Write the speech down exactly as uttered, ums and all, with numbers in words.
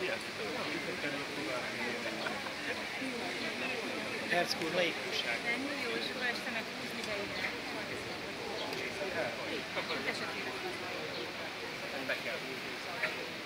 Herckúr laikusság. Ennyi jó iskola, este meg húzni be ide. Esetében. Be kell húzni.